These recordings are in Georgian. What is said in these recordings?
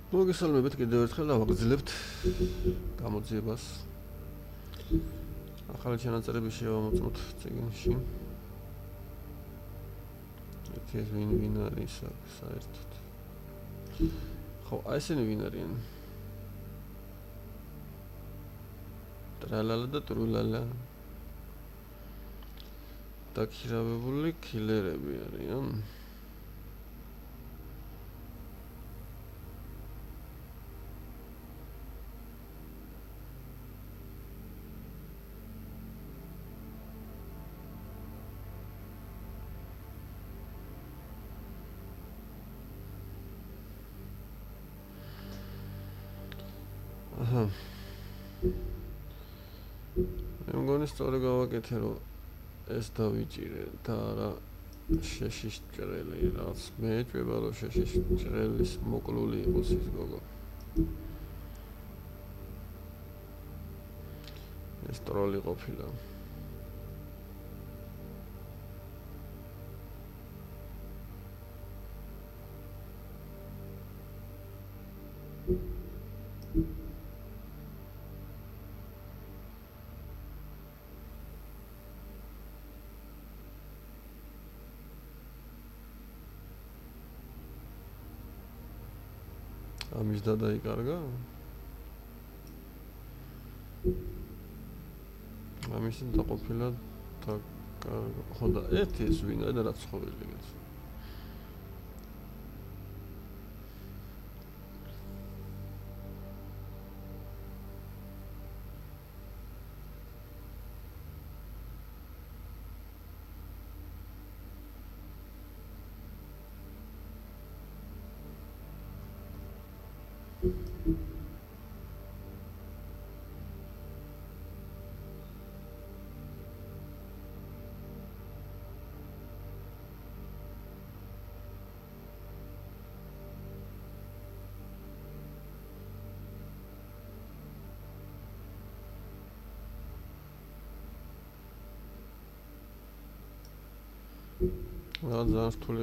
მოგესალმებით კიდევ ერთხელ ავაგრძელებთ გამოძიებას. ახალი ჩანაწერები შევამოწმოთ წიგნში. ეს ვინ არის საერთოდ? ხო, აი ესენი ვინ არიან? ტრალალა და ტრულალა. დაქირავებული კილერები არიან. აჰა. მე მგონი სწორი გავაკეთე, რომ ეს დავიჭირე და არა შეშიშ ჭრელი, რაც მე ეჭვება, რომ შეშიშ ჭრელის მოკლული იყოს ის გოგო. ეს ტროლი ყოფილა. ამის და დაიკარგა? ამის და ყოფილა და ხო და ერთი ეს ვინ არის და რაც ხოვილი ეს. ძალიან რთული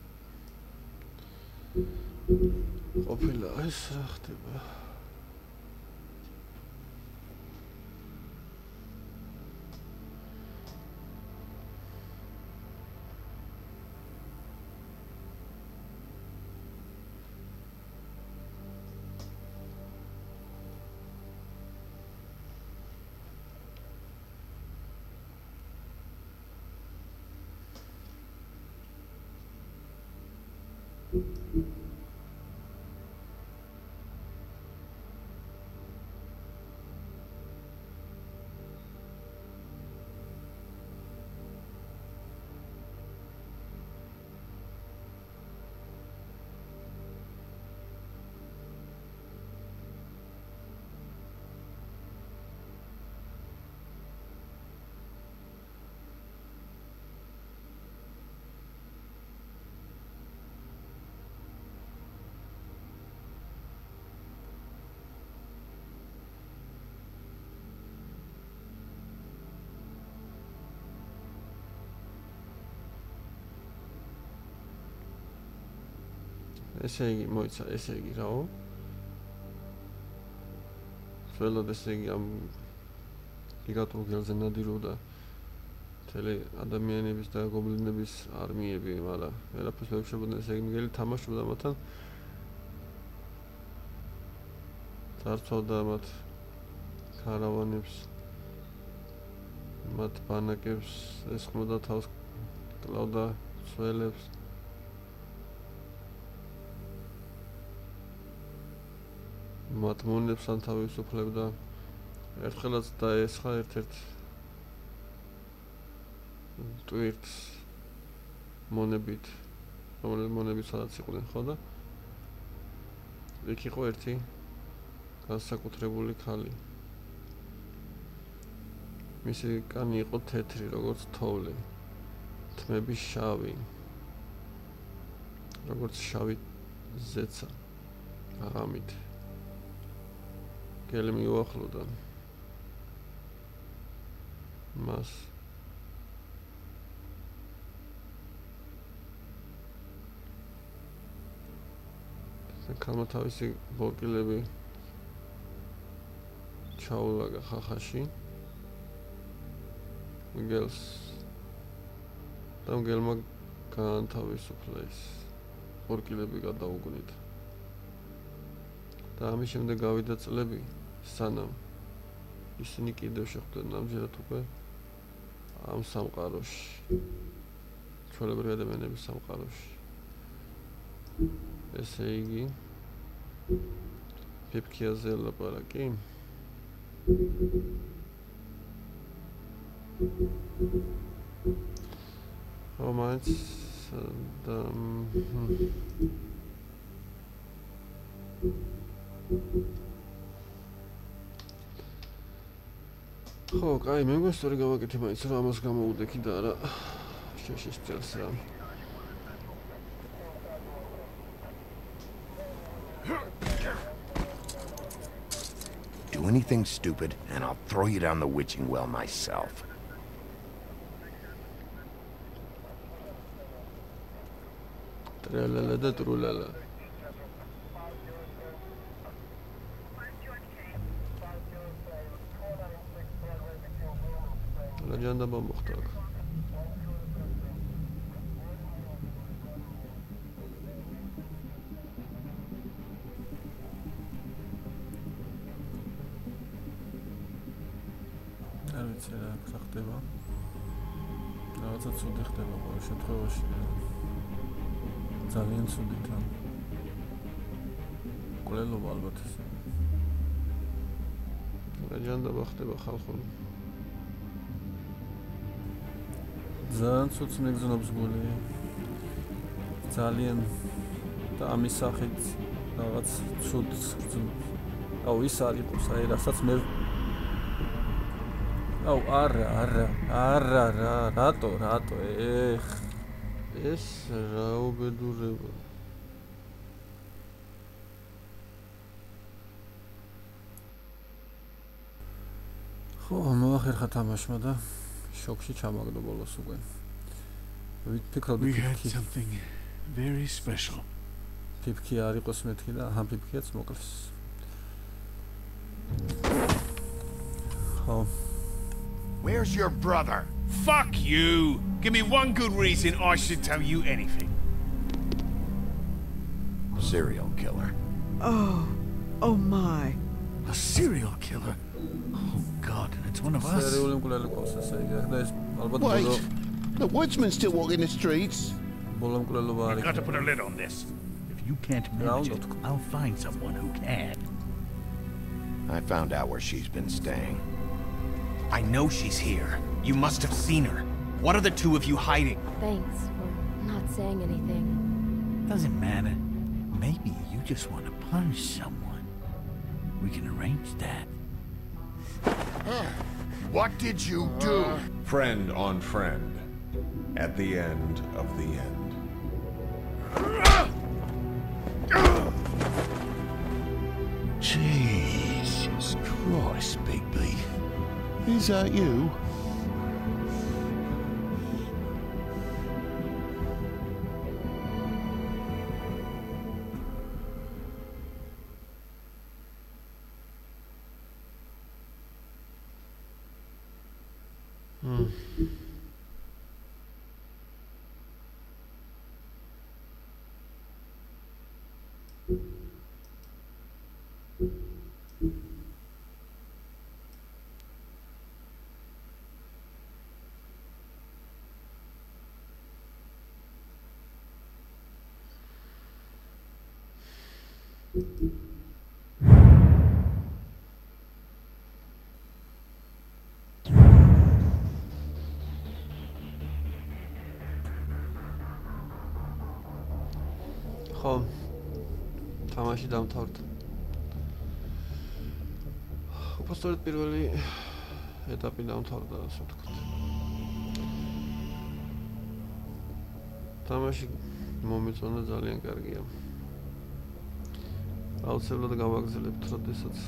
ყოფილა ეს რა ხდება? ესე იგი, მოიცა, ესე იგი რაო? ველოდ ესე იგი ამ გიგანტურ გელზე ნადირობდა მთელი ადამიანების და გობლინების არმიები, მაგრამ ვერაფერს ვერ შეგვიძლია ესე იგი მიგელი თამაშობდა მათთან. წარცვავდა მათ ქარავანებს, მათ ბანაკებს, ესხმოდა თავს, კლავდა ცველებს. მათ მონებს ან თავისუფლებდა. ერთხელაც დაესხა ერთ-ერთ ტვირთს მონებით, რომელიც მონები სადაც იყვნენ, ხო და იქ იყო ერთი განსაკუთრებული ქალი. მისი კანი იყო თეთრი, როგორც თოვლი, თმები შავი, როგორც შავი ზეცა, აღამით. გელი მიუახლოვდა მას. ქალმა თავისი ბორკილები ჩაულაგა ხახაში მიგელს და მგელმა გაანთავისუფლეს ბორკილები გადაუგნით და ამის შემდეგ გავიდა წლები სანამ ისინი კიდევ შეხვდნენ ნამდვილად უკვე ამ სამყაროში ჩვეულებრივი ადამიანების სამყაროში ესე იგი პიპკიაზე ლაპარაკი romance და ხო, კაი, მე მგონი სწორი გავაკეთე მაინც რომ ამას გამოუდექი და არა შეშისწელს რა Do anything stupid, and I'll throw you down the witching well myself. Tralala da trulala. Legenda بمختار. რა ხდება? რაღაცა ცუდი ხდება ყოველ შემთხვევაში. ძალიან ცუდი თან. კვლელობა ალბათ ესე. ლეგენდა ხდება ხალხური. ძალიან ცუდს მეგზნობს გული. ძალიან და ამის სახით რაღაც ცუდს გრძნობს. აუ ის არ იყოს, აი რასაც მე აუ არა რატო ეს რა უბედურება ხო მოახერხა თამაშმა და შოქში ჩამაგდო ბოლოს უკვე ვიფიქრობდი something very special პიპკი არ იყოს მეთქი და აჰა პიპკიაც მოკლეს ხო Where's your brother? Fuck you! Give me one good reason I should tell you anything. Serial killer. Oh my. A serial killer? Oh God, and it's one of us. Wait, the woodsman's still walking the streets. I've got to put a lid on this. If you can't manage it, I'll find someone who can. I found out where she's been staying. I know she's here. You must have seen her. What are the two of you hiding? Thanks for not saying anything. Doesn't matter. Maybe you just want to punish someone. We can arrange that. What did you do? Friend on friend. At the end of the end. Jesus Christ, Bigby. Is that you? ხო თამაში დამთავრდა უბრალოდ პირველი ეტაპი დამთავრდა ასე ვთქვათ თამაში მომეწონა ძალიან კარგია აუცილებლად გავაგრძელებთ როდესაც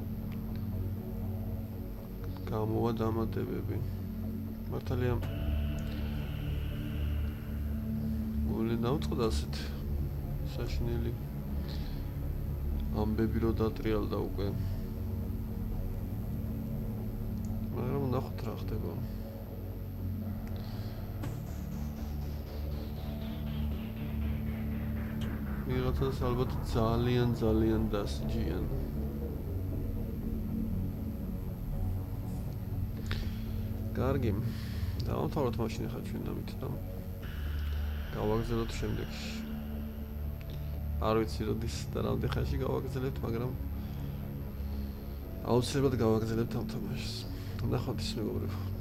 გამოვა დამატებები მართალია გული დავწყდა ასეთ საშინელი ამბები რო დატრიალდა უკვე. მაგრამ ნახოთ რა ხდება. ვიღაცას ალბათ ძალიან დასჯიან. კარგი. დავამთავროთ მაშინ ახლა ჩვენ ამით და გავაგზავნოთ შემდეგში. არ ვიცი როდის და რამდენ ხანში გავაგზავნებთ, მაგრამ აუცილებლად გავაგზავნებთ ამ თამაშს. ნახოთ ის მეგობრებო.